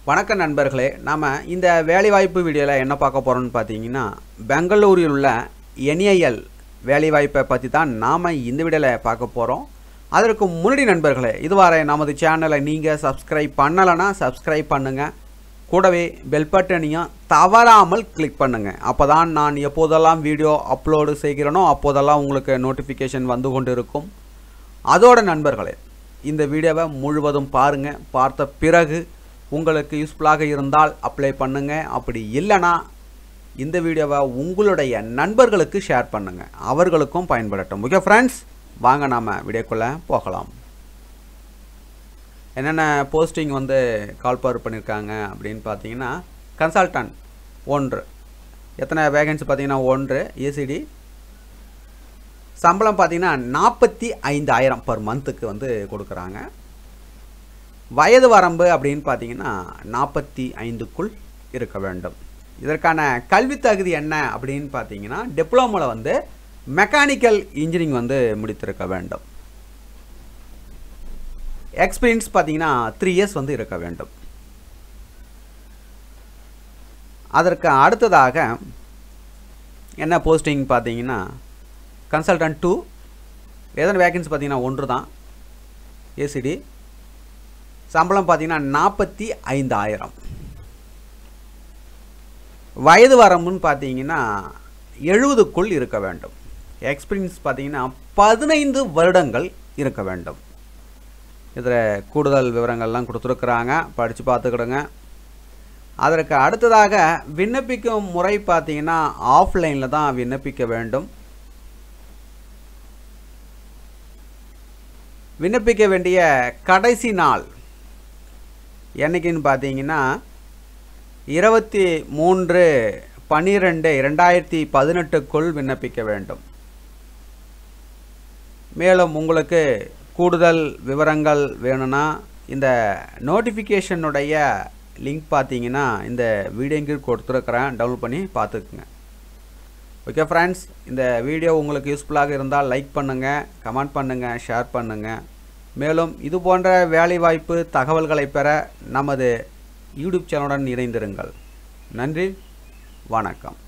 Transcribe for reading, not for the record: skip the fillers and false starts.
வணக்கம் நண்பர்களே, நாம் இந்த வேலைவாய்ப்பு வீடியோவில் என்ன பார்க்க போகிறோம்னு பார்த்தீங்கன்னா, பெங்களூரில் உள்ள NIL வேலைவாய்ப்பை பற்றி தான் நாம் இந்த வீடியோவில் பார்க்க போகிறோம். அதற்கு முன்னாடி நண்பர்களே, இதுவரை நமது சேனலை நீங்கள் சப்ஸ்கிரைப் பண்ணலைன்னா சப்ஸ்கிரைப் பண்ணுங்கள். கூடவே பெல் பட்டனையும் தவறாமல் கிளிக் பண்ணுங்கள். அப்போ தான் நான் எப்போதெல்லாம் வீடியோ அப்லோடு செய்கிறேனோ அப்போதெல்லாம் உங்களுக்கு நோட்டிஃபிகேஷன் வந்து கொண்டு இருக்கும். அதோட நண்பர்களே, இந்த வீடியோவை முழுவதும் பாருங்கள். பார்த்த பிறகு உங்களுக்கு யூஸ்ஃபுல்லாக இருந்தால் அப்ளை பண்ணுங்கள். அப்படி இல்லைனா இந்த வீடியோவை உங்களுடைய நண்பர்களுக்கு ஷேர் பண்ணுங்கள், அவர்களுக்கும் பயன்படட்டும். ஓகே ஃப்ரெண்ட்ஸ், வாங்க நாம் வீடியோக்குள்ளே போகலாம். என்னென்ன போஸ்டிங் வந்து கால்பார் பண்ணியிருக்காங்க அப்படின்னு பார்த்தீங்கன்னா, கன்சல்டன்ட் 1, எத்தனை வேகன்சி பார்த்தீங்கன்னா 1 ECD. சம்பளம் பார்த்தீங்கன்னா 45,000 பர் மந்த்துக்கு வந்து கொடுக்குறாங்க. வயது வரம்பு அப்படின்னு பார்த்தீங்கன்னா 45க்குள் இருக்க வேண்டும். இதற்கான கல்வி தகுதி என்ன அப்படின்னு பார்த்தீங்கன்னா, டிப்ளமோவில் வந்து மெக்கானிக்கல் இன்ஜினியரிங் வந்து முடித்திருக்க வேண்டும். எக்ஸ்பீரியன்ஸ் பார்த்தீங்கன்னா 3 இயர்ஸ் வந்து இருக்க வேண்டும். அதற்கு அடுத்ததாக என்ன போஸ்டிங் பார்த்தீங்கன்னா, கன்சல்டன்ட் 2, எத்தனை வேகன்சி பார்த்தீங்கன்னா 1 தான் ECD. சம்பளம் பார்த்தீங்கன்னா 45,000. வயது வரம்புன்னு பார்த்தீங்கன்னா 70க்குள் இருக்க வேண்டும். எக்ஸ்பீரியன்ஸ் பார்த்தீங்கன்னா 15 வருடங்கள் இருக்க வேண்டும். இதில் கூடுதல் விவரங்கள்லாம் கொடுத்துருக்குறாங்க, படித்து பார்த்துக்கிடுங்க. அதற்கு அடுத்ததாக விண்ணப்பிக்கும் முறை பார்த்தீங்கன்னா ஆஃப்லைனில் தான் விண்ணப்பிக்க வேண்டும். விண்ணப்பிக்க வேண்டிய கடைசி நாள் என்னைக்குன்னு பார்த்தீங்கன்னா 23/12/2018க்குள் விண்ணப்பிக்க வேண்டும். மேலும் உங்களுக்கு கூடுதல் விவரங்கள் வேணும்னா இந்த நோட்டிஃபிகேஷனுடைய லிங்க் பார்த்தீங்கன்னா இந்த வீடியோக்கு கொடுத்துருக்குறேன், டவுன்லோட் பண்ணி பார்த்துக்குங்க. ஓகே ஃப்ரெண்ட்ஸ், இந்த வீடியோ உங்களுக்கு யூஸ்ஃபுல்லாக இருந்தால் லைக் பண்ணுங்கள், கமெண்ட் பண்ணுங்கள், ஷேர் பண்ணுங்கள். மேலும் இது போன்ற வேலைவாய்ப்பு தகவல்களை பெற நமது யூடியூப் சேனலுடன் இணைந்திருங்கள். நன்றி, வணக்கம்.